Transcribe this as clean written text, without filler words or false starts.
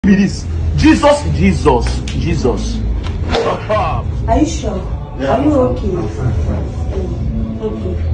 Be this. Jesus. Are you sure? Yeah. Are you okay? I'm fine. Okay.